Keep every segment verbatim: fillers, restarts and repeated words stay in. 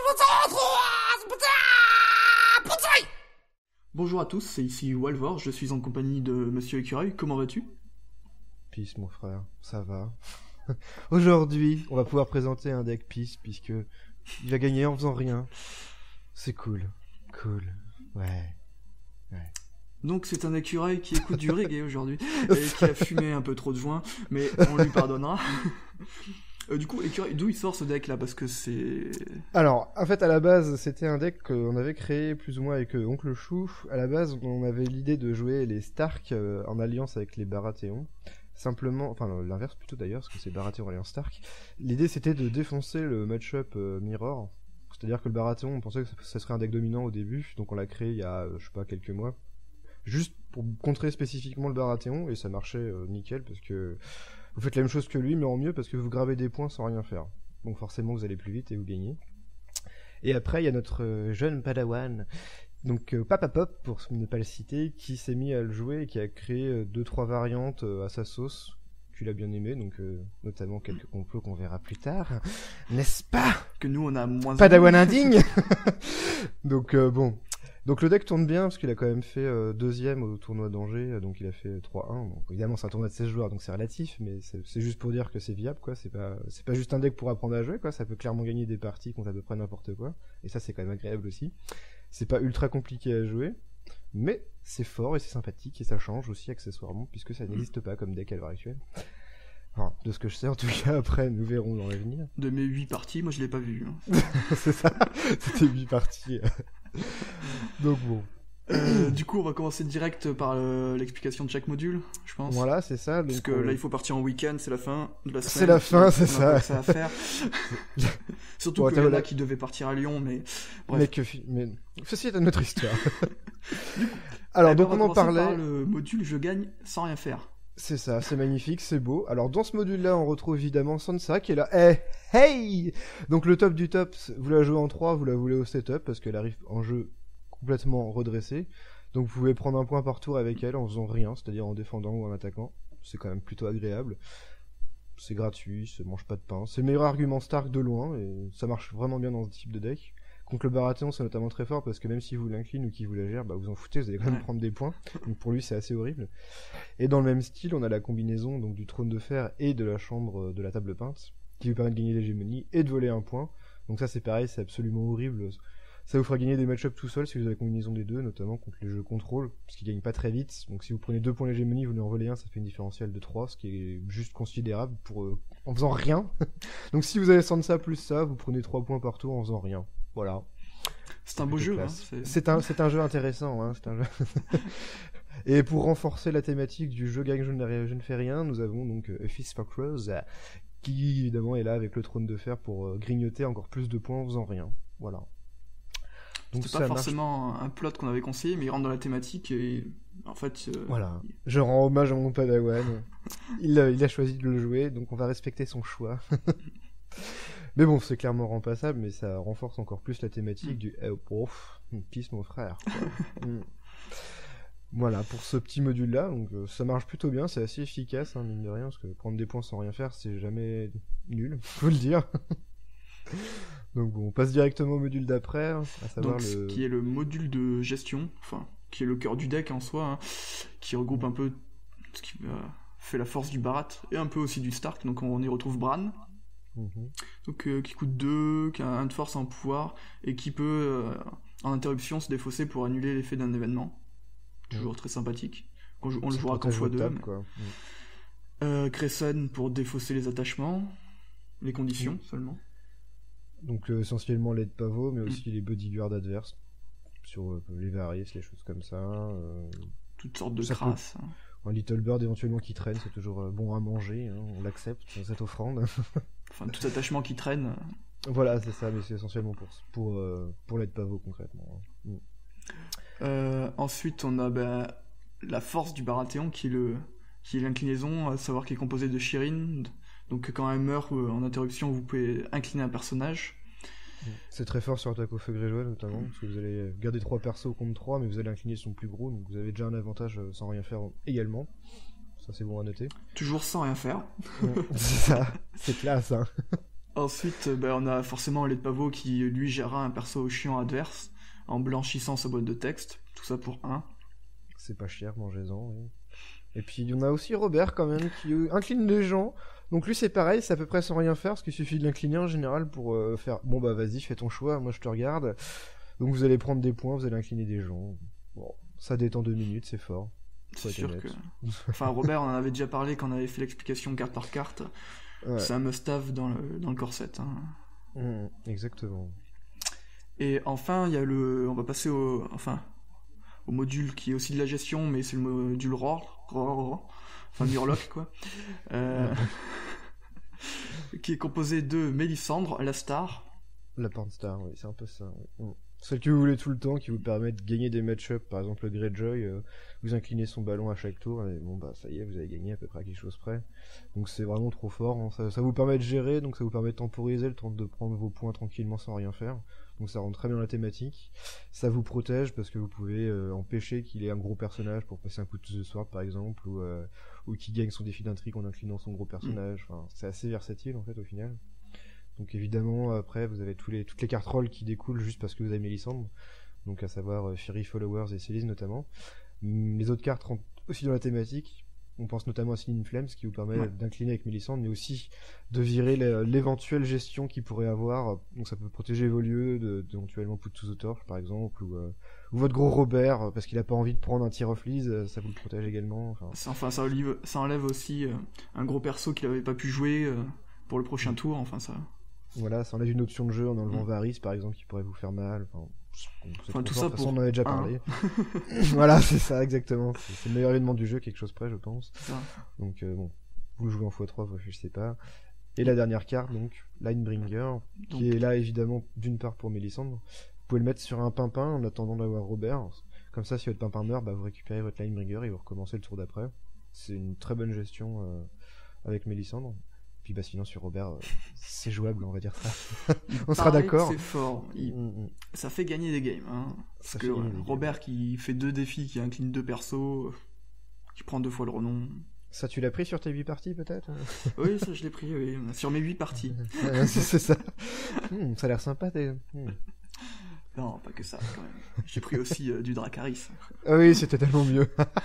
Bonjour à tous, c'est ici Walvor, je suis en compagnie de Monsieur Écureuil, comment vas-tu? Peace mon frère, ça va. Aujourd'hui, on va pouvoir présenter un deck Peace, puisque il a gagné en faisant rien. C'est cool, cool, ouais, ouais. Donc c'est un écureuil qui écoute du reggae aujourd'hui, et qui a fumé un peu trop de joint, mais on lui pardonnera. Euh, du coup, Écureuil, d'où il sort ce deck là? Parce que c'est... Alors, en fait, à la base, c'était un deck qu'on avait créé plus ou moins avec euh, Oncle Chou. À la base, on avait l'idée de jouer les Stark euh, en alliance avec les Baratheon. Simplement, enfin non, l'inverse plutôt d'ailleurs, parce que c'est Baratheon alliance Stark. L'idée c'était de défoncer le match-up euh, Mirror. C'est-à-dire que le Baratheon, on pensait que ça serait un deck dominant au début, donc on l'a créé il y a, euh, je sais pas, quelques mois. Juste pour contrer spécifiquement le Baratheon, et ça marchait euh, nickel, parce que vous faites la même chose que lui, mais en mieux, parce que vous gravez des points sans rien faire. Donc forcément, vous allez plus vite et vous gagnez. Et après, il y a notre euh, jeune Padawan, donc euh, Papa Pop, pour ne pas le citer, qui s'est mis à le jouer et qui a créé euh, deux trois variantes euh, à sa sauce, qu'il a bien aimé, donc euh, notamment quelques complots qu'on verra plus tard, n'est-ce pas? Que nous on a moins... Padawan indigne. Donc euh, bon... Donc le deck tourne bien parce qu'il a quand même fait euh, deuxième au tournoi d'Angers, donc il a fait trois un. Bon, évidemment c'est un tournoi de seize joueurs donc c'est relatif, mais c'est, c'est juste pour dire que c'est viable quoi. C'est pas c'est pas juste un deck pour apprendre à jouer quoi. Ça peut clairement gagner des parties contre à peu près n'importe quoi. Et ça c'est quand même agréable aussi. C'est pas ultra compliqué à jouer, mais c'est fort et c'est sympathique et ça change aussi accessoirement puisque ça n'existe pas comme deck à l'heure actuelle. Enfin, de ce que je sais en tout cas, après nous verrons dans l'avenir. De mes huit parties, moi je l'ai pas vu. Hein. C'est ça, c'était huit parties. Donc bon. Euh, du coup, on va commencer direct par euh, l'explication de chaque module, je pense. Voilà, c'est ça. Parce donc que on... là, il faut partir en week-end, c'est la fin de la semaine. C'est la fin, c'est on ça. a ça à faire. Surtout Bon, qu'il y en a voilà. qui devaient partir à Lyon, mais bref. Mais que mais ceci est une autre histoire. Alors Eh ben, donc on, on, va en commencer parlait. par le module je gagne sans rien faire. C'est ça, c'est magnifique, c'est beau. Alors dans ce module-là, on retrouve évidemment Sansa qui est là. Eh, hey. Donc le top du top, vous la jouez en trois, vous la voulez au setup parce qu'elle arrive en jeu complètement redressée. Donc vous pouvez prendre un point par tour avec elle en faisant rien, c'est-à-dire en défendant ou en attaquant. C'est quand même plutôt agréable. C'est gratuit, ça mange pas de pain. C'est le meilleur argument Stark de loin et ça marche vraiment bien dans ce type de deck. Contre le Baratheon, c'est notamment très fort parce que même si vous l'incline ou qu'il vous la gère, bah vous en foutez, vous allez quand même Ouais. prendre des points. Donc pour lui, c'est assez horrible. Et dans le même style, on a la combinaison donc du trône de fer et de la chambre de la table peinte qui vous permet de gagner l'hégémonie et de voler un point. Donc ça, c'est pareil, c'est absolument horrible. Ça vous fera gagner des match-ups tout seul si vous avez la combinaison des deux, notamment contre les jeux contrôle, parce qu'ils gagnent pas très vite. Donc si vous prenez deux points l'hégémonie, vous en volez un, ça fait une différentielle de trois, ce qui est juste considérable pour euh, en faisant rien. Donc si vous avez Sansa plus ça, vous prenez trois points par tour en faisant rien. Voilà. C'est un beau Plutôt jeu. Hein, classe. c'est... C'est un, c'est un jeu intéressant. Hein, c'est un jeu... Et pour renforcer la thématique du jeu gagne, je ne, je ne fais rien, nous avons donc euh, Fist for Crows, euh, qui évidemment est là avec le trône de fer pour euh, grignoter encore plus de points en faisant rien. Voilà. Donc C'était ça pas marche. forcément un plot qu'on avait conseillé, mais il rentre dans la thématique et en fait... Euh... Voilà. Je rends hommage à mon Padawan. il, a, il a choisi de le jouer, donc on va respecter son choix. Mais bon, c'est clairement remplaçable, mais ça renforce encore plus la thématique mm. du eh, prof, pisse mon frère. mm. Voilà, pour ce petit module-là, donc euh, ça marche plutôt bien, c'est assez efficace, hein, mine de rien, parce que prendre des points sans rien faire, c'est jamais nul, faut le dire. Donc bon, on passe directement au module d'après, hein, à savoir donc, le... qui est le module de gestion, enfin, qui est le cœur du deck en soi, hein, qui regroupe un peu ce qui euh, fait la force du Barat, et un peu aussi du Stark, donc on y retrouve Bran, mm-hmm. donc euh, qui coûte deux, qui a un de force, un pouvoir, et qui peut, euh, en interruption, se défausser pour annuler l'effet d'un événement. Toujours mmh. très sympathique. On, on le jouera qu'en fois deux. Mais... Quoi. Mmh. Euh, Cresson pour défausser les attachements, les conditions mmh. seulement. Donc euh, essentiellement l'aide pavot, mais aussi mmh. les bodyguards adverses sur euh, les variés, les choses comme ça. Euh... Toutes sortes de crasses. Peut... Hein. Un Little Bird éventuellement qui traîne, c'est toujours euh, bon à manger, hein, on l'accepte, cette offrande. Enfin tout attachement qui traîne. Voilà, c'est ça, mais c'est essentiellement pour, pour, euh, pour l'aide pavot concrètement. Hein. Mmh. Euh, ensuite, on a bah, la force du Baratheon qui est, le, qui est l'inclinaison, à savoir qui est composée de Shireen. Donc, quand elle meurt euh, en interruption, vous pouvez incliner un personnage. C'est très fort sur attaque au feu grégeois, notamment, parce que vous allez garder trois persos contre trois, mais vous allez incliner son plus gros, donc vous avez déjà un avantage sans rien faire également. Ça, c'est bon à noter. Toujours sans rien faire. Ouais, c'est ça, c'est classe, hein. Ensuite, euh, bah, on a forcément Lait de Pavot qui, lui, gérera un perso chiant adverse en blanchissant sa boîte de texte. Tout ça pour un. C'est pas cher, mangez-en, oui. Et puis on a aussi Robert quand même qui incline les gens. Donc lui c'est pareil, c'est à peu près sans rien faire, parce qu'il suffit de l'incliner en général pour euh, faire bon bah vas-y fais ton choix, moi je te regarde. Donc vous allez prendre des points, vous allez incliner des gens. Bon, ça détend deux minutes, c'est fort. C'est sûr que... Enfin Robert, on en avait déjà parlé quand on avait fait l'explication carte par carte. Ouais. C'est un must-have dans le, dans le corset. Hein. Mmh, exactement. Et enfin, il y a le... On va passer au... Enfin... au module qui est aussi de la gestion, mais c'est le module Roar, Roar, enfin Murloc quoi, euh, qui est composé de Mélisandre, la star. La pornstar, oui, c'est un peu ça. Oui. Mm. Celle que vous voulez tout le temps, qui vous permet de gagner des match-ups, par exemple le Greyjoy, euh, vous inclinez son ballon à chaque tour, et bon bah ça y est, vous avez gagné à peu près à quelque chose près. Donc c'est vraiment trop fort, hein. ça, ça vous permet de gérer, donc ça vous permet de temporiser le temps de prendre vos points tranquillement sans rien faire. Donc ça rentre très bien dans la thématique. Ça vous protège parce que vous pouvez euh, empêcher qu'il ait un gros personnage pour passer un coup de The Sword par exemple, ou, euh, ou qu'il gagne son défi d'intrigue en inclinant son gros personnage. Enfin, c'est assez versatile en fait au final. Donc évidemment après vous avez tous les, toutes les cartes rolls qui découlent juste parce que vous avez Mélisandre. Donc à savoir euh, Fury Followers et Céline notamment. Les autres cartes rentrent aussi dans la thématique. On pense notamment à Singing Flames qui vous permet ouais. d'incliner avec Mélisandre, mais aussi de virer l'éventuelle gestion qu'il pourrait avoir. Donc ça peut protéger vos lieux, de, d'éventuellement Put to the Torch par exemple, ou, euh, ou votre gros Robert, parce qu'il a pas envie de prendre un tir off lease, ça vous le protège également. Enfin, enfin ça, enlève, ça enlève aussi euh, un gros perso qu'il avait pas pu jouer euh, pour le prochain mmh. tour, enfin ça... Voilà, ça enlève une option de jeu en enlevant mmh. Varys par exemple qui pourrait vous faire mal. Enfin, enfin tout ça de toute façon, pour on en avait déjà parlé. Voilà, c'est ça exactement. C'est, c'est le meilleur élément du jeu, quelque chose près, je pense. Ça. Donc euh, bon, vous le jouez en fois trois, vous réfléchissez pas. Et la dernière carte, donc Linebringer, qui donc. est là évidemment d'une part pour Mélisandre. Vous pouvez le mettre sur un pimpin en attendant d'avoir Robert. Comme ça, si votre pimpin meurt, bah, vous récupérez votre Linebringer et vous recommencez le tour d'après. C'est une très bonne gestion euh, avec Mélisandre. Puis bah sinon sur Robert, euh, c'est jouable, on va dire ça. On sera d'accord. C'est fort. Il... Mm-hmm. Ça fait gagner des games. Hein. Parce ça que ouais, Robert games. Qui fait deux défis, qui incline deux persos, qui prend deux fois le renom. Ça, tu l'as pris sur tes huit parties peut-être? Oui, ça je l'ai pris, oui. Sur mes huit parties. c'est, c'est ça. Mmh, ça a l'air sympa, t'es... Mmh. Non, pas que ça, quand même. J'ai pris aussi euh, du Dracarys. Ah oui, c'était tellement mieux.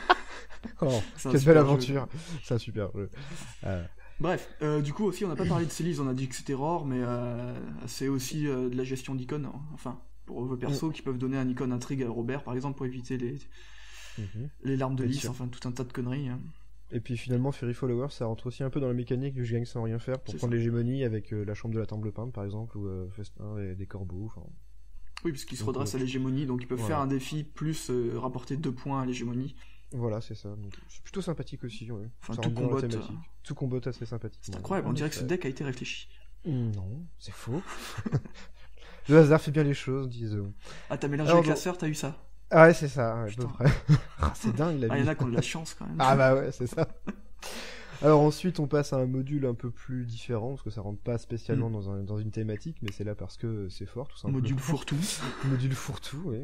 Oh, quelle belle aventure. Jeu. C'est un super jeu. Euh... Bref, euh, du coup aussi on n'a pas parlé de Célise, on a dit que c'était rare, mais euh, c'est aussi euh, de la gestion d'icônes, hein. Enfin, pour vos persos mmh. qui peuvent donner un icône intrigue à Robert par exemple pour éviter les, mmh. les larmes de lys, enfin tout un tas de conneries. Hein. Et puis finalement Fury Followers ça rentre aussi un peu dans la mécanique du je gagne sans rien faire pour c'est prendre ça. L'hégémonie avec euh, la chambre de la temple peinte par exemple, ou euh, Festin et des corbeaux. Enfin... Oui, parce qu'ils se redressent à l'hégémonie, donc ils peuvent voilà. faire un défi plus euh, rapporter deux points à l'hégémonie. Voilà, c'est ça. Donc, c'est plutôt sympathique aussi. Ouais. Enfin, ça tout combat. Euh... Tout combat assez sympathique. C'est incroyable, on dirait que ce deck a été réfléchi. Non, c'est faux. Le hasard fait bien les choses, disons. Ah, t'as mélangé avec bon... la sœur, t'as eu ça? Ah ouais, c'est ça, ouais, à peu près. Ah, c'est dingue la vie. Ah, il y en a qui ont de la chance quand même. Ah bah ouais, c'est ça. Alors ensuite, on passe à un module un peu plus différent, parce que ça rentre pas spécialement mmh. dans, un, dans une thématique, mais c'est là parce que c'est fort, tout simplement. Module fourre-tout. Module fourre-tout, oui.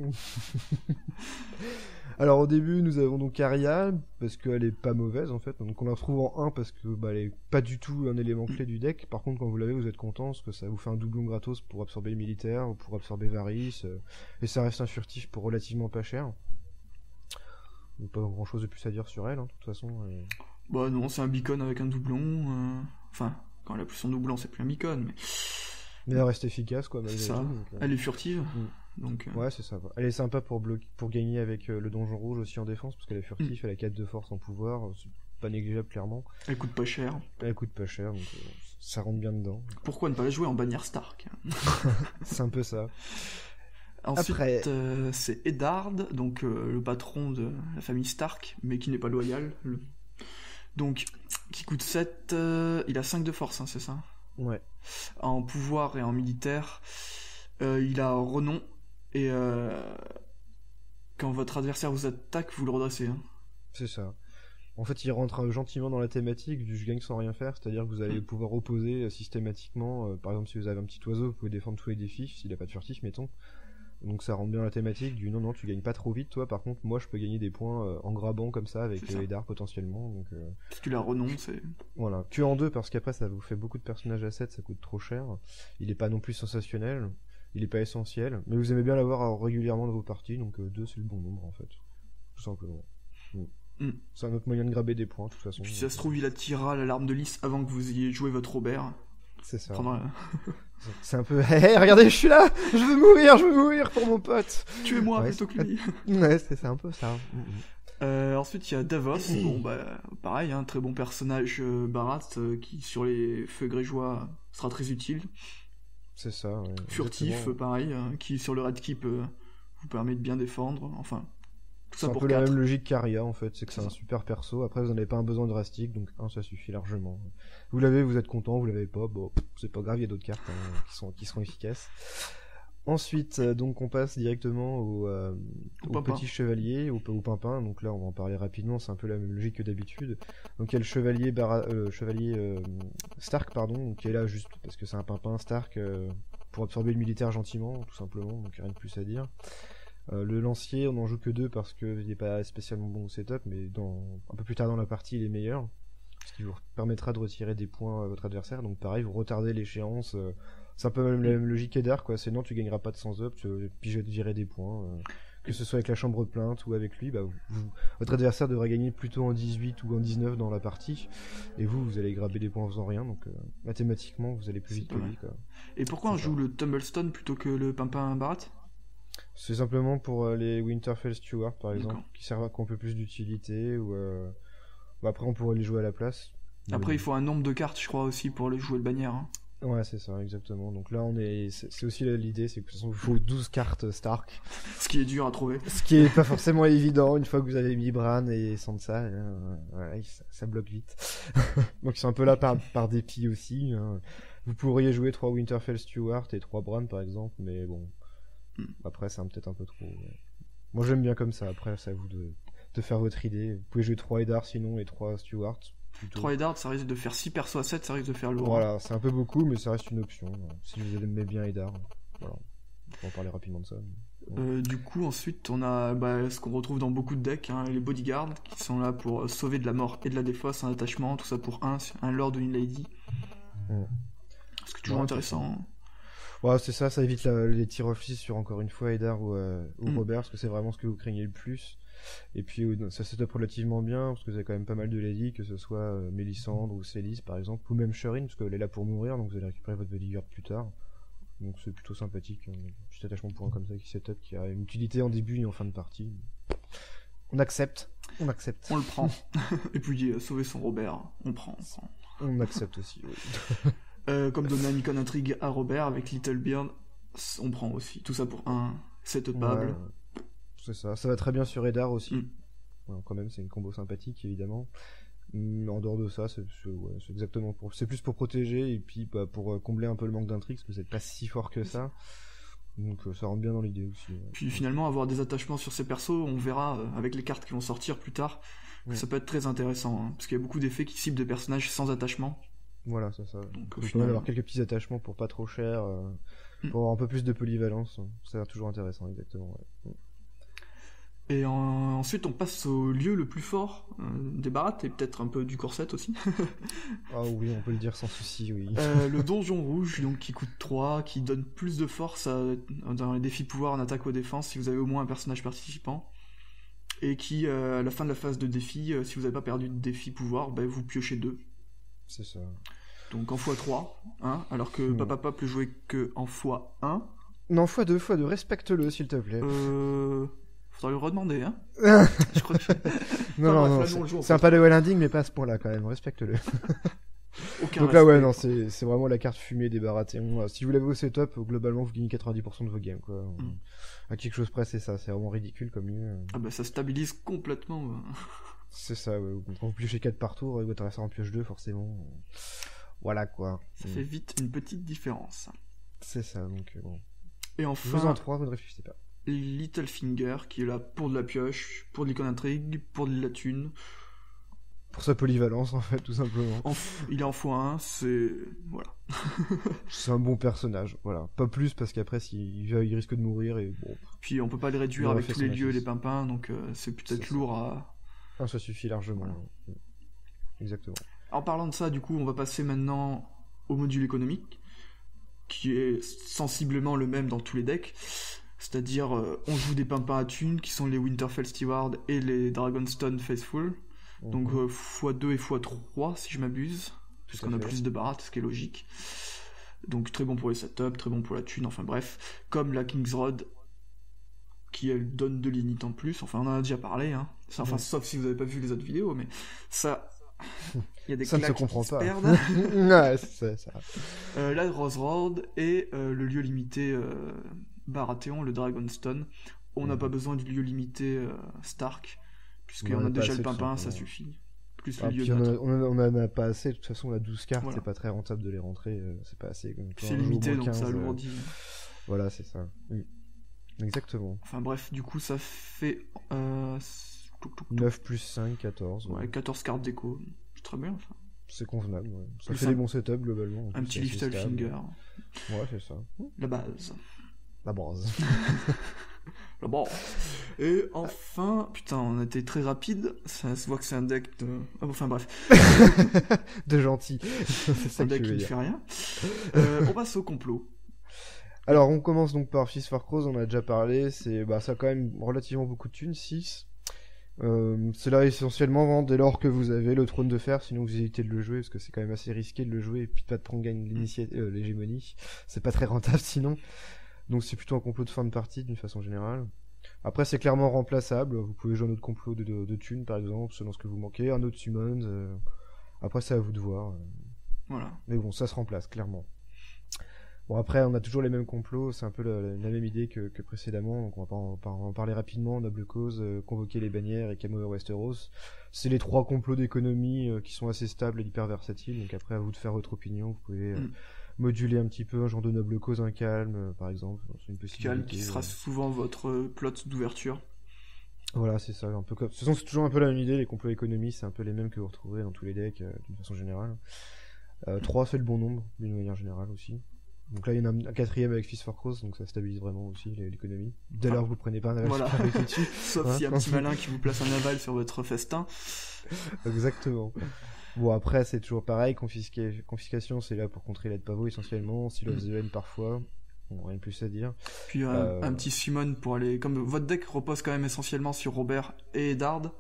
Alors au début, nous avons donc Arya, parce qu'elle est pas mauvaise en fait, donc on la retrouve en un parce que bah, elle est pas du tout un élément clé du deck. Par contre, quand vous l'avez, vous êtes content, parce que ça vous fait un doublon gratos pour absorber le militaire, ou pour absorber Varys, euh, et ça reste un furtif pour relativement pas cher. Donc pas grand chose de plus à dire sur elle, hein, de toute façon. Euh... Bah non, c'est un beacon avec un doublon. Euh... Enfin, quand elle a plus son doublon, c'est plus un beacon, mais. Mais elle reste efficace, quoi. C'est ça. Tout, donc, euh... Elle est furtive. Mm. Donc, euh... ouais, c'est ça. Elle est sympa pour, blo- pour gagner avec euh, le donjon rouge aussi en défense, parce qu'elle est furtive, mm. elle a quatre de force en pouvoir. C'est pas négligeable, clairement. Elle coûte pas cher. Elle coûte pas cher, donc euh, ça rentre bien dedans. Pourquoi ne pas la jouer en bannière Stark? C'est un peu ça. Ensuite, Après... euh, c'est Eddard, donc euh, le patron de la famille Stark, mais qui n'est pas loyal. Le... Donc, qui coûte sept, euh, il a cinq de force, hein, c'est ça? Ouais. En pouvoir et en militaire, euh, il a renom, et euh, quand votre adversaire vous attaque, vous le redressez. Hein. C'est ça. En fait, il rentre gentiment dans la thématique du je gagne sans rien faire, c'est-à-dire que vous allez mmh. pouvoir opposer euh, systématiquement, euh, par exemple si vous avez un petit oiseau, vous pouvez défendre tous les défis, s'il n'a pas de furtif, mettons. Donc ça rentre bien la thématique du non non tu gagnes pas trop vite toi, par contre moi je peux gagner des points euh, en grabant comme ça avec euh, Eddar potentiellement. Donc, euh... Si tu la renonces et... Voilà, que en deux parce qu'après ça vous fait beaucoup de personnages à sept, ça coûte trop cher. Il est pas non plus sensationnel, il est pas essentiel, mais vous aimez bien l'avoir euh, régulièrement dans vos parties, donc euh, deux c'est le bon nombre en fait, tout simplement. Mm. Mm. C'est un autre moyen de graber des points de toute façon. Puis si ça se trouve il attirera l'alarme de lys avant que vous ayez joué votre Robert. C'est ça. Prendra... C'est un peu, hé, hey, regardez, je suis là, je veux mourir, je veux mourir pour mon pote. Tuez-moi ouais, plutôt que lui. Ouais, c'est, c'est un peu ça. Euh, ensuite, il y a Davos. Bon, bah, pareil, un hein, très bon personnage euh, Barat euh, qui, sur les feux grégeois, sera très utile. C'est ça. Ouais, Furtif, euh, pareil, hein, qui sur le Red Keep euh, vous permet de bien défendre. Enfin. C'est un peu quatre. La même logique qu'Aria en fait, c'est que c'est, c'est un super perso, après vous n'en avez pas un besoin drastique, donc un ça suffit largement. Vous l'avez, vous êtes content, vous l'avez pas, bon c'est pas grave, il y a d'autres cartes hein, qui, sont, qui seront efficaces. Ensuite, euh, donc on passe directement au, euh, au, au petit chevalier, au, au pimpin, donc là on va en parler rapidement, c'est un peu la même logique que d'habitude. Donc il y a le chevalier, Bara, euh, chevalier euh, Stark, pardon, qui est là juste parce que c'est un pimpin Stark, euh, pour absorber le militaire gentiment, tout simplement, donc rien de plus à dire. Euh, le lancier, on n'en joue que deux parce qu'il n'est pas spécialement bon au setup, mais dans, un peu plus tard dans la partie, il est meilleur. Ce qui vous permettra de retirer des points à votre adversaire. Donc pareil, vous retardez l'échéance. Euh, c'est un peu même la même logique qu'Eddar, quoi. C'est non, tu gagneras pas de sans up, puis je vais te virer des points. Euh, que ce soit avec la chambre de plainte ou avec lui, bah, vous, vous, votre adversaire devra gagner plutôt en dix-huit ou en dix-neuf dans la partie. Et vous, vous allez graber des points en faisant rien. Donc euh, mathématiquement, vous allez plus vite que lui, quoi. Et pourquoi c'est on joue ça. Le Tumblestone plutôt que le pimpin Barat ? C'est simplement pour euh, les Winterfell Steward par exemple, D'accord. qui servent à un peu plus d'utilité, ou euh... bah, après on pourrait les jouer à la place. Après mais... il faut un nombre de cartes je crois aussi pour les jouer de bannière. Hein. Ouais c'est ça exactement, donc là on est, c'est, c'est aussi l'idée, c'est que il faut douze cartes Stark. Ce qui est dur à trouver. Ce qui est pas forcément évident une fois que vous avez mis Bran et Sansa, euh, ouais, ça, ça bloque vite. Donc c'est un peu là par, par dépit aussi. Hein. Vous pourriez jouer trois Winterfell Steward et trois Bran par exemple, mais bon. Après, c'est un, peut-être un peu trop. Ouais. Moi, j'aime bien comme ça. Après, c'est à vous de, de faire votre idée. Vous pouvez jouer trois Eddard sinon et trois Steward. trois Eddard, ça risque de faire six persos à sept, ça risque de faire lourd. Voilà, c'est un peu beaucoup, mais ça reste une option. Si vous aimez bien Eddard, voilà. On va en parler rapidement de ça. Mais... Euh, du coup, ensuite, on a bah, ce qu'on retrouve dans beaucoup de decks, hein, les bodyguards, qui sont là pour sauver de la mort et de la défausse, un attachement, tout ça pour un, un lord ou une lady. Mmh. Ce qui est toujours ouais, intéressant. Ouais, c'est ça, ça évite la, les tirs off sur encore une fois Eddard ou, euh, ou mm. Robert, parce que c'est vraiment ce que vous craignez le plus. Et puis ça setup relativement bien, parce que vous avez quand même pas mal de ladies, que ce soit euh, Mélisandre ou Célis par exemple, ou même Shireen, parce qu'elle est là pour mourir, donc vous allez récupérer votre bodyguard plus tard. Donc c'est plutôt sympathique, un petit attachement pour un comme ça qui setup, qui a une utilité en début et en fin de partie. On accepte, on accepte. On le prend. Et puis euh, sauver son Robert, on prend. On, prend. On accepte aussi, oui. Euh, comme donner un icône intrigue à Robert avec Little Beard, on prend aussi. Tout ça pour un setupable. Ouais, c'est ça. Ça va très bien sur Eddard aussi. Mm. Ouais, quand même, c'est une combo sympathique évidemment. Mais en dehors de ça, c'est, c'est, ouais, c'est exactement pour. C'est plus pour protéger et puis bah, pour euh, combler un peu le manque d'intrigue parce que vous n'êtes pas si fort que ça. Donc euh, ça rentre bien dans l'idée aussi. Ouais. Puis finalement, avoir des attachements sur ces persos, on verra euh, avec les cartes qui vont sortir plus tard. Que ouais. Ça peut être très intéressant hein, parce qu'il y a beaucoup d'effets qui ciblent des personnages sans attachement. Voilà, c'est ça. Donc, il faut final... avoir quelques petits attachements pour pas trop cher, euh, mm. pour avoir un peu plus de polyvalence. Ça a l'air toujours intéressant, exactement. Ouais. Et en... ensuite, on passe au lieu le plus fort euh, des barates et peut-être un peu du corset aussi. Ah oui, on peut le dire sans souci, oui. Euh, le donjon rouge, donc qui coûte trois, qui donne plus de force à... dans les défis pouvoir en attaque ou défense si vous avez au moins un personnage participant. Et qui, euh, à la fin de la phase de défi, euh, si vous n'avez pas perdu de défi pouvoir, bah, vous piochez deux. C'est ça. Donc en fois trois, hein, alors que mmh. Papa Pop peut jouer que en fois un. Non, fois deux, fois deux, respecte-le s'il te plaît. Euh... Faudra lui redemander, hein. Je crois que... Non, non, non, c'est, c'est un pas de well ending, mais pas à ce point-là quand même, respecte-le. Aucun Donc là, ouais, non, c'est, c'est vraiment la carte fumée des Baratheons. Si vous l'avez au setup, globalement, vous gagnez quatre-vingt-dix pour cent de vos games, quoi. Mm. À quelque chose près, c'est ça, c'est vraiment ridicule comme lieu. Ah bah ça stabilise complètement. C'est ça, ouais. Quand vous piochez quatre par tour, votre adversaire en pioche deux, forcément. Voilà, quoi. Ça mm. fait vite une petite différence. C'est ça, donc bon. Et enfin... Vous en trois, vous ne réfléchissez pas. Littlefinger, qui est là pour de la pioche, pour de l'icône intrigue, pour de la thune. Pour sa polyvalence, en fait, tout simplement. En, il est en fois un, c'est... Voilà. C'est un bon personnage, voilà. Pas plus, parce qu'après, il, il risque de mourir, et bon... Puis on peut pas le réduire avec tous les lieux et les pimpins, donc euh, c'est peut-être c'est lourd à... Ah, ça suffit largement. Voilà. Exactement. En parlant de ça, du coup, on va passer maintenant au module économique, qui est sensiblement le même dans tous les decks. C'est-à-dire, euh, on joue des pimpins à thunes, qui sont les Winterfell Steward et les Dragonstone Faithful. Donc euh, fois deux et fois trois si je m'abuse, puisqu'on a plus de barat, ce qui est logique. Donc très bon pour les setups, très bon pour la thune, enfin bref. Comme la King's Road, qui elle donne de l'init en plus, enfin on en a déjà parlé, hein. Ça, enfin, ouais. Sauf si vous n'avez pas vu les autres vidéos, mais ça... Il y a des ça claques ne se comprend qui pas. se perdent. Ouais, c'est ça. Euh, la Rose Road et euh, le lieu limité euh, Baratheon, le Dragonstone. On n'a mmh. pas besoin du lieu limité euh, Stark. Puisqu'on a, a déjà le pimpin, ça suffit. Plus ah, le lieu on, de a, on, a, on en a pas assez, de toute façon, on a douze cartes, voilà. C'est pas très rentable de les rentrer, euh, c'est pas assez. C'est limité, donc ça alourdit. Euh... Voilà, c'est ça. Oui. Exactement. Enfin bref, du coup, ça fait. Euh... neuf plus cinq, quatorze. Ouais, ouais quatorze cartes déco. C'est très bien, ça. C'est convenable, ouais. Ça plus fait un... des bons setups, globalement. Un petit Littlefinger. Ouais, c'est ça. La base. La base. Bon. Et enfin, putain, on a été très rapide. Ça se voit que c'est un deck de. Enfin bref. de gentil. C'est ça un deck qui ne fait rien. Euh, on passe au complot. Alors, on commence donc par Fist for Crows, on a déjà parlé. C'est, bah, ça a quand même relativement beaucoup de thunes, six. Euh, c'est là essentiellement dès lors que vous avez le trône de fer, sinon vous évitez de le jouer parce que c'est quand même assez risqué de le jouer et puis pas de prendre gagne euh, l'hégémonie. C'est pas très rentable sinon. Donc c'est plutôt un complot de fin de partie d'une façon générale. Après c'est clairement remplaçable, vous pouvez jouer un autre complot de, de, de thunes par exemple, selon ce que vous manquez, un autre summons, euh... après c'est à vous de voir. Voilà. Mais bon, ça se remplace clairement. Bon après on a toujours les mêmes complots, c'est un peu la, la même idée que, que précédemment, donc on va pas en, pas en parler rapidement. Noble cause, euh, convoquer les bannières et Camo Westeros. C'est les trois complots d'économie euh, qui sont assez stables et hyper versatiles, donc après à vous de faire votre opinion, vous pouvez... Euh, mm. moduler un petit peu un genre de noble cause, un calme, euh, par exemple, c'est une possibilité. Calme qui sera euh... souvent votre euh, plot d'ouverture. Voilà, c'est ça, un peu comme... De toute façon, c'est toujours un peu la même idée, les complots économie, c'est un peu les mêmes que vous retrouverez dans tous les decks, euh, d'une façon générale. Euh, trois, c'est le bon nombre, d'une manière générale aussi. Donc là, il y en a un quatrième avec Fist for Crows, donc ça stabilise vraiment aussi l'économie. Dès lors que vous prenez pas un naval voilà. dessus. Sauf hein, s'il y a un petit malin qui vous place un naval sur votre festin. Exactement. Bon, après, c'est toujours pareil, confisca... confiscation, c'est là pour contrer l'aide pavot essentiellement, Seal of the End parfois, bon, rien de plus à dire. Puis euh, euh... un petit summon pour aller... Comme votre deck repose quand même essentiellement sur Robert et Eddard,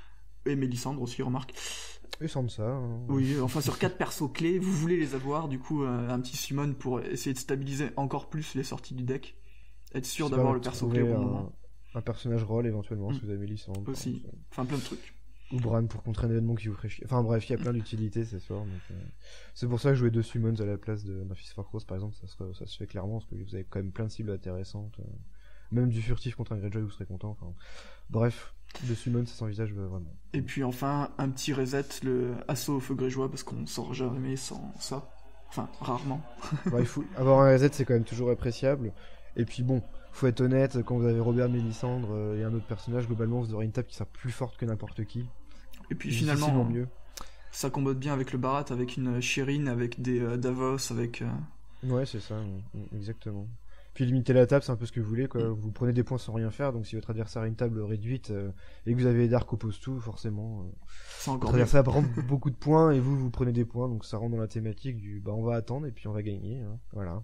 et Mélisandre aussi, remarque. Et Sansa. Hein. Oui, enfin sur quatre persos clés, vous voulez les avoir, du coup, euh, un petit summon pour essayer de stabiliser encore plus les sorties du deck, être sûr d'avoir le perso clé au bon un... moment. Un personnage rôle éventuellement, mmh. si vous avez Mélisandre. Aussi, enfin, enfin plein de trucs. Ou Bran pour contrer un événement qui vous ferait chier. Enfin bref, il y a plein d'utilités ce soir. Donc, euh... c'est pour ça que jouer deux summons à la place de Fist for Crows par exemple, ça se, ça se fait clairement parce que vous avez quand même plein de cibles intéressantes. Euh... Même du furtif contre un Greyjoy, vous serez content. Enfin, bref, deux summons, ça s'envisage vraiment. Et puis enfin, un petit reset, le assaut au feu Greyjoy, parce qu'on sort jamais sans ça. Enfin, rarement. Ouais, il faut... Avoir un reset, c'est quand même toujours appréciable. Et puis bon, faut être honnête, quand vous avez Robert Mélisandre euh, et un autre personnage, globalement, vous aurez une table qui sera plus forte que n'importe qui. Et puis finalement, mieux. Ça combote bien avec le Barat, avec une Shireen, avec des euh, Davos, avec... Euh... Ouais, c'est ça, exactement. Puis limiter la table, c'est un peu ce que vous voulez, quoi. Vous prenez des points sans rien faire, donc si votre adversaire a une table réduite euh, et que vous avez Dark oppose tout, forcément, euh, c'est encore votre adversaire prend beaucoup de points et vous, vous prenez des points, donc ça rentre dans la thématique du bah on va attendre et puis on va gagner, hein. Voilà.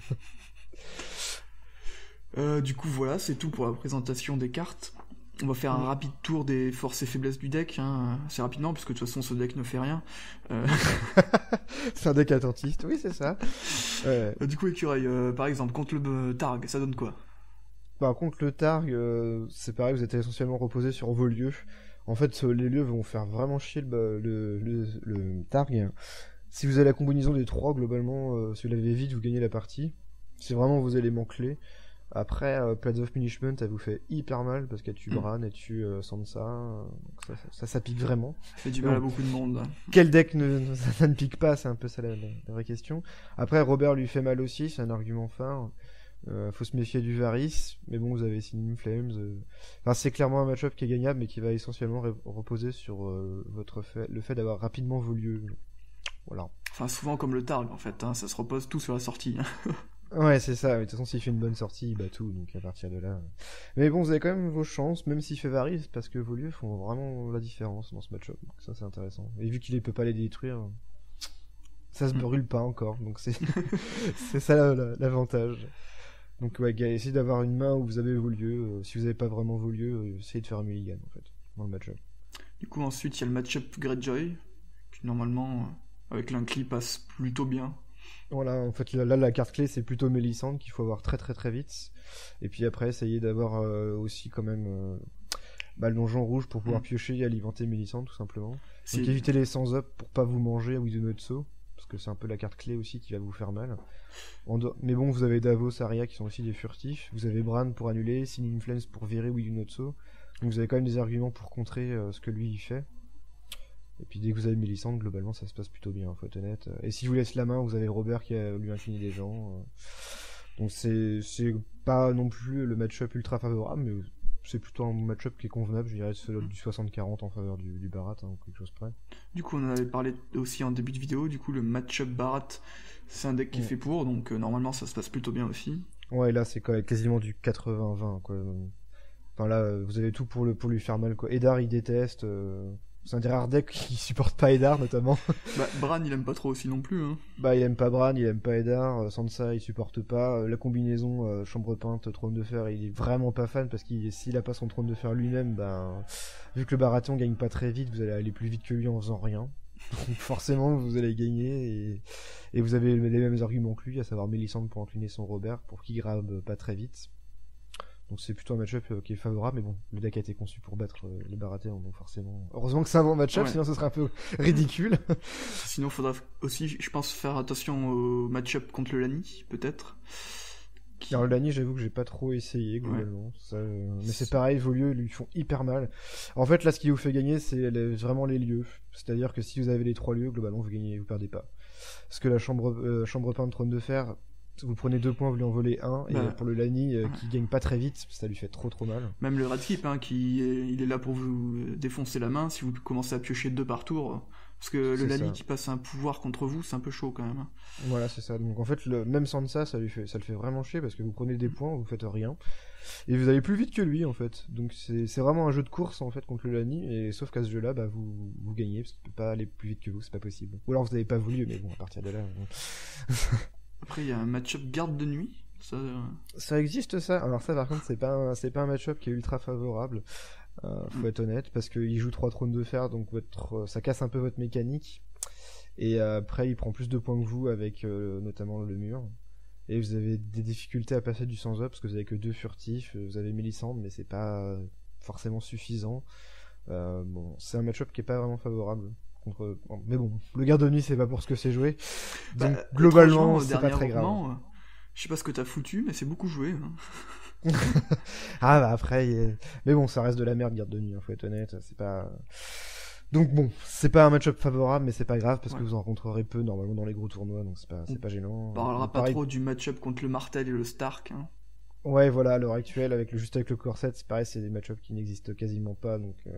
euh, du coup, voilà, c'est tout pour la présentation des cartes. On va faire un rapide tour des forces et faiblesses du deck, hein, assez rapidement, puisque de toute façon ce deck ne fait rien. Euh... c'est un deck attentiste, oui c'est ça. Euh... Du coup, Écureuil, euh, par exemple, contre le euh, Targ, ça donne quoi? Par contre, le Targ, euh, c'est pareil, vous êtes essentiellement reposé sur vos lieux. En fait, les lieux vont faire vraiment chier le, le, le, le Targ. Si vous avez la combinaison des trois, globalement, euh, si vous l'avez vite, vous gagnez la partie. C'est vraiment vos éléments clés. Après, euh, Plads of Punishment, elle vous fait hyper mal parce qu'elle tue Bran, elle tue euh, Sansa, euh, donc ça, ça, ça, ça pique vraiment. Ça fait du mal à beaucoup de monde. Quel deck ne, ne, ça, ça ne pique pas, c'est un peu ça la, la, la vraie question. Après, Robert lui fait mal aussi, c'est un argument phare. Euh, faut se méfier du Varys, mais bon, vous avez Singing Flames. Euh... Enfin, c'est clairement un match-up qui est gagnable, mais qui va essentiellement re- reposer sur euh, votre fait, le fait d'avoir rapidement vos lieux. Voilà. Enfin, souvent comme le Targ, en fait, hein, ça se repose tout sur la sortie. Ouais, c'est ça. De toute façon, s'il fait une bonne sortie, il bat tout, donc à partir de là. Mais bon, vous avez quand même vos chances, même s'il fait Varys, parce que vos lieux font vraiment la différence dans ce match-up. Donc ça, c'est intéressant. Et vu qu'il ne peut pas les détruire, ça se brûle pas encore, donc c'est c'est ça la- la- l'avantage. Donc ouais, gars, essayez d'avoir une main où vous avez vos lieux. Euh, si vous n'avez pas vraiment vos lieux, euh, essayez de faire un mulligan en fait dans le match-up. Du coup, ensuite, il y a le match-up Greyjoy, qui normalement, euh, avec l'Incli, passe plutôt bien. Voilà, en fait là, là, la carte clé c'est plutôt Mélissandre qu'il faut avoir très très très vite. Et puis après essayez d'avoir euh, aussi quand même euh, bah, le donjon rouge pour pouvoir Mm. piocher et alimenter Mélissandre tout simplement. C'est- Donc évitez les sans up pour pas vous manger ou de Notso, parce que c'est un peu la carte clé aussi qui va vous faire mal. En do- Mais bon, vous avez Davos, Arya qui sont aussi des furtifs. Vous avez Bran pour annuler, Singing Flames pour virer Widunotso. Donc vous avez quand même des arguments pour contrer euh, ce que lui il fait. Et puis dès que vous avez Mélissandre, globalement ça se passe plutôt bien, faut être honnête. Et si je vous laisse la main, vous avez Robert qui a lui incliné des gens. euh. Donc c'est c'est pas non plus le match-up ultra favorable, mais c'est plutôt un match-up qui est convenable, je dirais celui du soixante quarante en faveur du, du Barat, hein, quelque chose près. Du coup, on en avait parlé aussi en début de vidéo. Du coup, le match-up Barat, c'est un deck qui est Ouais. fait pour, donc euh, normalement, ça se passe plutôt bien aussi. Ouais, là c'est quand même quasiment du quatre-vingts vingt quoi. Enfin là, euh, vous avez tout pour, le, pour lui faire mal quoi. Eddar il déteste. Euh... C'est un des rares decks qui supporte pas Eddar notamment. Bah, Bran, il aime pas trop aussi non plus. Hein. Bah il aime pas Bran, il aime pas Eddar, euh, Sansa il supporte pas, euh, la combinaison euh, chambre peinte, trône de fer, il est vraiment pas fan parce qu'il s'il a pas son trône de fer lui-même, ben vu que le Baratheon gagne pas très vite, vous allez aller plus vite que lui en faisant rien. Donc forcément vous allez gagner et, et vous avez les mêmes arguments que lui, à savoir Mélissandre pour incliner son Robert pour qu'il grave pas très vite. Donc c'est plutôt un match-up euh, qui est favorable, mais bon, le deck a été conçu pour battre euh, les Baratheons, donc forcément... Heureusement que c'est un bon match-up, Ouais. sinon ce serait un peu ridicule. Sinon, faudra aussi, je pense, faire attention au match-up contre le Lani, peut-être. Qui- Alors Lani, j'avoue que j'ai pas trop essayé globalement. Ça, euh, mais c'est pareil, vos lieux lui font hyper mal. En fait, là, ce qui vous fait gagner, c'est les- vraiment les lieux. C'est-à-dire que si vous avez les trois lieux, globalement, vous gagnez, vous perdez pas. Parce que la chambre, euh, chambre peinte, trône de fer, vous prenez deux points, vous lui en volez un. Et Bah, pour le Lani, euh, ouais. qui gagne pas très vite, ça lui fait trop trop mal. Même le Radkeep, hein, qui est, il est là pour vous défoncer la main si vous commencez à piocher deux par tour. Parce que le C'est Lani ça. qui passe un pouvoir contre vous, c'est un peu chaud quand même. Voilà, c'est ça. Donc en fait, le, même sans ça, ça lui fait, ça le fait vraiment chier parce que vous prenez des points, vous faites rien. Et vous allez plus vite que lui en fait. Donc c'est c'est vraiment un jeu de course en fait contre le Lani. Et sauf qu'à ce jeu-là, bah, vous, vous gagnez parce qu'il peut pas aller plus vite que vous, c'est pas possible. Ou alors vous n'avez pas voulu, mais bon, à partir de là. euh, Après, il y a un match-up garde de nuit. Ça, euh, Ça existe ça. Alors ça par contre, c'est pas un, c'est pas un match-up qui est ultra favorable. Euh, faut être honnête parce qu'il joue trois trônes de fer, donc votre, ça casse un peu votre mécanique. Et euh, après, il prend plus de points que vous avec euh, notamment le mur. Et vous avez des difficultés à passer du sans up parce que vous avez que deux furtifs. Vous avez Mélissandre, mais c'est pas forcément suffisant. Euh, bon, c'est un match-up qui est pas vraiment favorable. Contre... Mais bon, le garde de nuit, c'est pas pour ce que c'est joué. Donc bah, globalement, étrangement, c'est pas très grave. dernièrement, euh, je sais pas ce que t'as foutu, mais c'est beaucoup joué. Hein. Ah bah après, il est- mais bon, ça reste de la merde, garde de nuit, hein, faut être honnête. C'est pas. Donc bon, c'est pas un match-up favorable, mais c'est pas grave parce Ouais. que vous en rencontrerez peu normalement dans les gros tournois, donc c'est pas, c'est pas gênant. On parlera Donc, pas pareil- trop du match-up contre le Martel et le Stark. Hein. Ouais, voilà, à l'heure actuelle, avec le, juste avec le corset, c'est pareil, c'est des match-ups qui n'existent quasiment pas, donc. euh,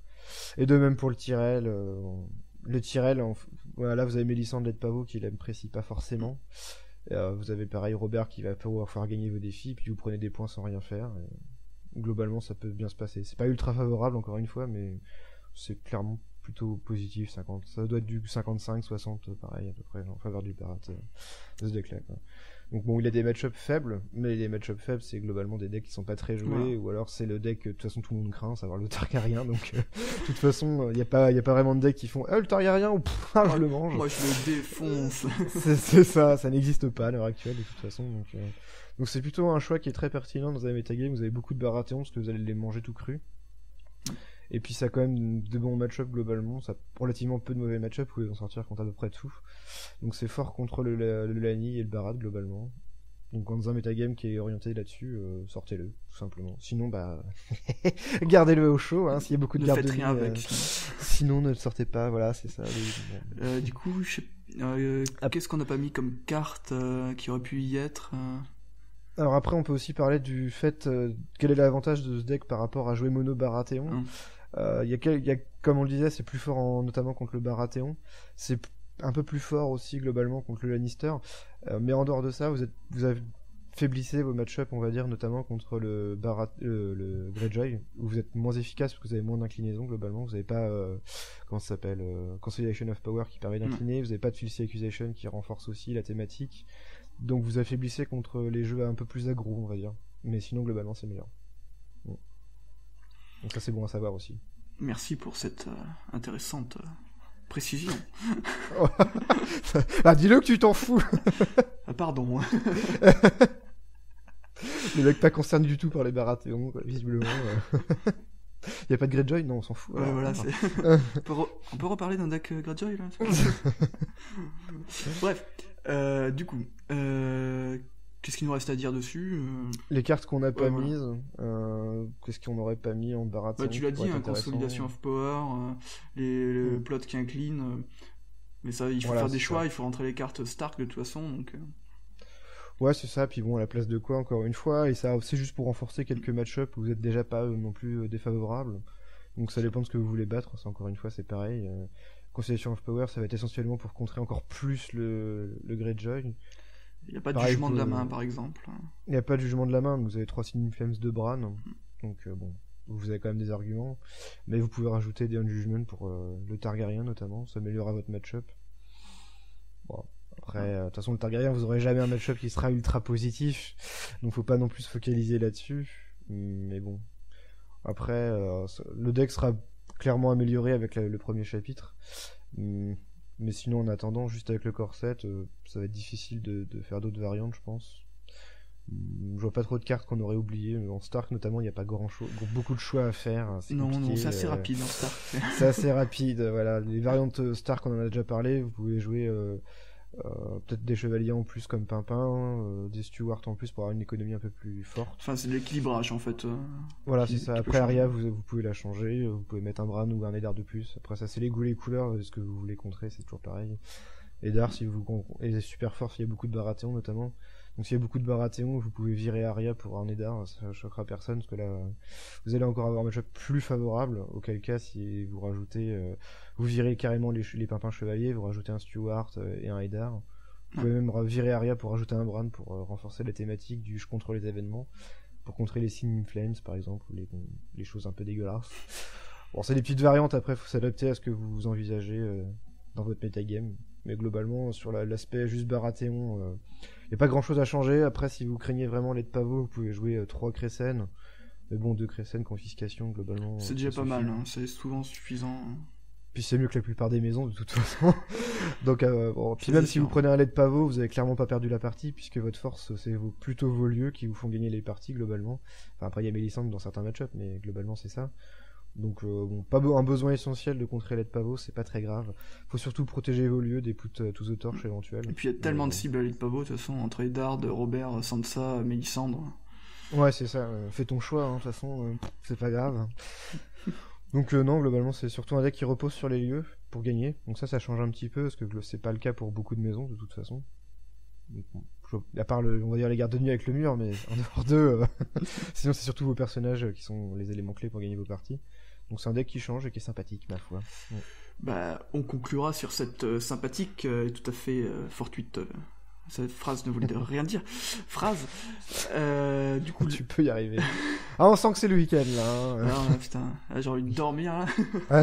Et de même pour le Tyrell. euh, Le Tyrell, en... voilà, là vous avez Mélissandre Ledpavo qui l'apprécie pas forcément. Et, euh, vous avez pareil Robert qui va pouvoir faire gagner vos défis, puis vous prenez des points sans rien faire. Et... Globalement, ça peut bien se passer. C'est pas ultra favorable, encore une fois, mais c'est clairement plutôt positif. cinquante Ça doit être du cinquante-cinq soixante pareil, à peu près, en faveur du Barat, euh, de ce deck-là, quoi. Donc bon, il a des match-ups faibles, mais les match-ups faibles, c'est globalement des decks qui sont pas très joués, Voilà. ou alors c'est le deck que de toute façon tout le monde craint, savoir le Targaryen, donc euh, de toute façon, il n'y a, pas- y a pas vraiment de deck qui font « Ah, le Targaryen, ou pff, ah, je le mange !» Moi, je le défonce. c'est, c'est ça, ça n'existe pas à l'heure actuelle de toute façon. Donc, euh, donc c'est plutôt un choix qui est très pertinent dans un metagame. Vous avez beaucoup de Baratheons parce que vous allez les manger tout cru. Et puis ça a quand même de bons match-up globalement. Ça a relativement peu de mauvais match-up. Vous pouvez en sortir contre à peu près tout. Donc c'est fort contre le, le, le Lani et le Barat globalement. Donc dans un metagame qui est orienté là-dessus, euh, sortez-le tout simplement. Sinon bah gardez-le au chaud. Hein, s'il y a beaucoup de Ne garde faites de rien avec. nuit, euh, sinon ne le sortez pas. Voilà, c'est ça. Les- Euh, du coup, je sais- euh, Ah. qu'est-ce qu'on n'a pas mis comme carte euh, qui aurait pu y être euh, Alors après, on peut aussi parler du fait euh, quel est l'avantage de ce deck par rapport à jouer mono Baratheon. Il hum. euh, y, y a, comme on le disait, c'est plus fort en, notamment contre le Baratheon. C'est p- un peu plus fort aussi globalement contre le Lannister. Euh, mais en dehors de ça, vous êtes, vous avez faiblissez vos match-up, on va dire, notamment contre le, Barat- euh, le Greyjoy, où vous êtes moins efficace parce que vous avez moins d'inclinaison globalement. Vous n'avez pas, euh, comment ça s'appelle, euh, Consolidation of Power qui permet d'incliner. Mmh. Vous n'avez pas de Filthy Accusation qui renforce aussi la thématique. Donc vous affaiblissez contre les jeux un peu plus aggro, on va dire. Mais sinon, globalement, c'est meilleur. Bon. Donc ça, c'est bon à savoir aussi. Merci pour cette euh, intéressante euh, précision. Ah, dis-le que tu t'en fous. Ah, pardon. Le mec pas concerné du tout par les Baratheons, visiblement. Il y a pas de Greyjoy? Non, on s'en fout. Ouais, alors, voilà, c'est... on, peut re... on peut reparler d'un deck Greyjoy, là? Bref, euh, du coup, euh, qu'est-ce qu'il nous reste à dire dessus? euh... Les cartes qu'on n'a ouais, pas voilà. mises, euh, qu'est-ce qu'on n'aurait pas mis en Baratheon? Bah, tu l'as dit, hein, Consolidation of Power, euh, les, les mm. plots qui inclinent, euh, mais ça, il faut voilà, faire des choix, ça. Il faut rentrer les cartes Stark de toute façon, donc... Euh... Ouais, c'est ça, puis bon, à la place de quoi, encore une fois, et ça, c'est juste pour renforcer quelques match-up où vous êtes déjà pas euh, non plus euh, défavorables. Donc ça dépend de ce que vous voulez battre, ça, encore une fois, c'est pareil. Euh, Constellation of Power, ça va être essentiellement pour contrer encore plus le, le Greyjoy. Il n'y a pas de pareil, jugement de la main, par exemple. Il n'y a pas de jugement de la main, vous avez trois Signing Flames de Bran, donc euh, bon, vous avez quand même des arguments. Mais vous pouvez rajouter des Unjudgment pour euh, le Targaryen, notamment, ça améliorera votre match-up. Bon. Après, de euh, toute façon, le Targaryen, vous aurez jamais un match-up qui sera ultra positif, donc faut pas non plus se focaliser là-dessus. Mais bon, après, euh, le deck sera clairement amélioré avec la, le premier chapitre. Mais sinon, en attendant, juste avec le corset, euh, ça va être difficile de, de faire d'autres variantes, je pense. Je vois pas trop de cartes qu'on aurait oubliées. En Stark, notamment, il n'y a pas grand chose, beaucoup de choix à faire. C'est non, compliqué. non, c'est assez euh, rapide en Stark. C'est assez rapide, voilà. Les variantes Stark, on en a déjà parlé. Vous pouvez jouer euh, euh, peut-être des chevaliers en plus comme Pimpin, euh, des Stewards en plus pour avoir une économie un peu plus forte. Enfin, c'est de l'équilibrage en fait. Euh, voilà, qui, c'est ça. Après, Arya, vous, vous pouvez la changer. Vous pouvez mettre un Bran ou un Eddard de plus. Après, ça, c'est les goûts, les couleurs. Ce que vous voulez contrer, c'est toujours pareil. Eddard, si vous et super fort, s'il y a beaucoup de Baratheon notamment. Donc s'il y a beaucoup de Baratheon, vous pouvez virer Arya pour un Eddard, ça choquera personne parce que là, vous allez encore avoir un match-up plus favorable. Auquel cas, si vous rajoutez, euh, vous virez carrément les, les Pimpins chevaliers, vous rajoutez un Stewart et un Eddard. Vous pouvez même virer Arya pour rajouter un Bran pour euh, renforcer la thématique du je contrôle les événements, pour contrer les Singing Flames par exemple, ou les, les choses un peu dégueulasses. Bon, c'est des petites variantes. Après, faut s'adapter à ce que vous envisagez euh, dans votre metagame. Mais globalement, sur la, l'aspect juste Baratheon, il euh, n'y a pas grand chose à changer. Après, si vous craignez vraiment les de pavot, vous pouvez jouer euh, trois Crécènes. Mais bon, deux Crécènes, confiscation, globalement. C'est déjà pas mal, hein. C'est souvent suffisant. Puis c'est mieux que la plupart des maisons, de toute façon. Donc, euh, bon. Puis même si vous prenez un lait de pavot, vous avez clairement pas perdu la partie, puisque votre force, c'est vos, plutôt vos lieux qui vous font gagner les parties, globalement. Enfin, après, il y a Mélisandre dans certains match-ups, mais globalement, c'est ça. Donc euh, bon, pas be- un besoin essentiel de contrer l'aide pavot, c'est pas très grave. Faut surtout protéger vos lieux des put uh, to the torch éventuels. Et puis il y a tellement euh, de cibles à l'aide pavot, de toute façon, entre Eddard, Robert, Sansa, Mélisandre. Ouais, c'est ça, euh, fais ton choix, de hein, toute façon, euh, c'est pas grave. Donc euh, non, globalement, c'est surtout un deck qui repose sur les lieux pour gagner. Donc ça, ça change un petit peu, parce que c'est pas le cas pour beaucoup de maisons, de toute façon. Donc, bon, je, à part, le, on va dire, les gardes de nuit avec le mur, mais en dehors d'eux, euh, sinon c'est surtout vos personnages qui sont les éléments clés pour gagner vos parties. Donc c'est un deck qui change et qui est sympathique, ma foi. Ouais. Bah, on conclura sur cette euh, sympathique et euh, tout à fait euh, fortuite. Euh, cette phrase ne voulait rien dire. Phrase. Euh, du coup, tu le... peux y arriver. Ah, on sent que c'est le week-end là. Hein. Non, putain, là, j'ai envie de dormir là.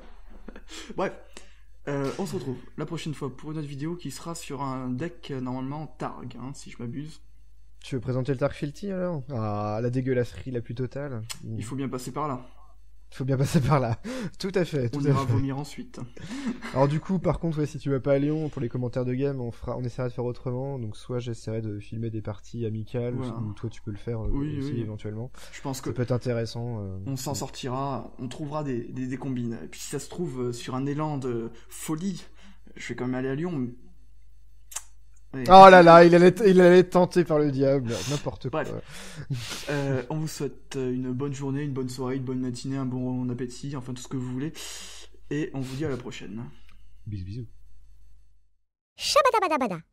Bref, euh, on se retrouve la prochaine fois pour une autre vidéo qui sera sur un deck euh, normalement Targ, hein, si je m'abuse. Tu veux présenter le Targ Filthy alors? Ah, la dégueulasserie la plus totale. Il faut bien passer par là. Il faut bien passer par là. Tout à fait. Tout on à ira fait. vomir ensuite. Alors du coup, par contre, ouais, si tu vas pas à Lyon, pour les commentaires de game, on fera, on essaiera de faire autrement. Donc soit j'essaierai de filmer des parties amicales, voilà. Ou toi tu peux le faire euh, oui, aussi oui. éventuellement. Je pense que ça peut être intéressant. Euh... On s'en sortira, on trouvera des, des, des combines. Et puis si ça se trouve, sur un élan de folie, je vais quand même aller à Lyon. Ouais. Oh là là, il allait, il allait être tenté par le diable, n'importe quoi. Bref, euh, on vous souhaite une bonne journée, une bonne soirée, une bonne matinée, un bon appétit, enfin tout ce que vous voulez. Et on vous dit à la prochaine. Bisous bisous. Shabadabadabada.